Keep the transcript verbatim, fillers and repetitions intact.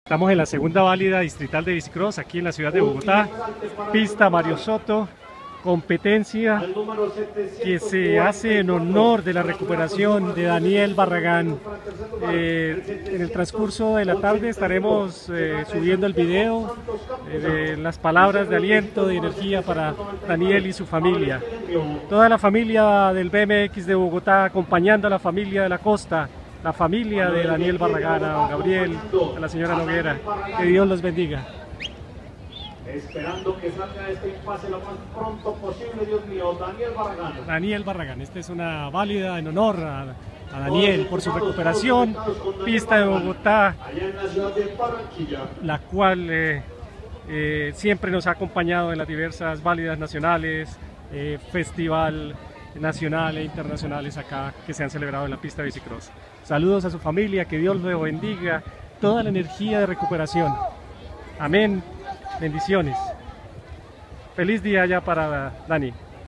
Estamos en la segunda válida distrital de bicicross aquí en la ciudad de Bogotá. Pista Mario Soto, competencia que se hace en honor de la recuperación de Daniel Barragán. Eh, en el transcurso de la tarde estaremos eh, subiendo el video eh, de las palabras de aliento, de energía para Daniel y su familia. Toda la familia del B M X de Bogotá acompañando a la familia de la costa, la familia de Daniel Barragán, a don Gabriel, a la señora Noguera. Que Dios los bendiga. Esperando que salga este impasse lo más pronto posible, Dios mío, Daniel Barragán. Daniel Barragán, esta es una válida en honor a, a Daniel por su recuperación. Pista de Bogotá, la cual eh, eh, siempre nos ha acompañado en las diversas válidas nacionales, eh, festival nacional e internacionales acá que se han celebrado en la pista de bicicross. Saludos a su familia, que Dios lo bendiga, toda la energía de recuperación. Amén. Bendiciones. Feliz día ya para Dani.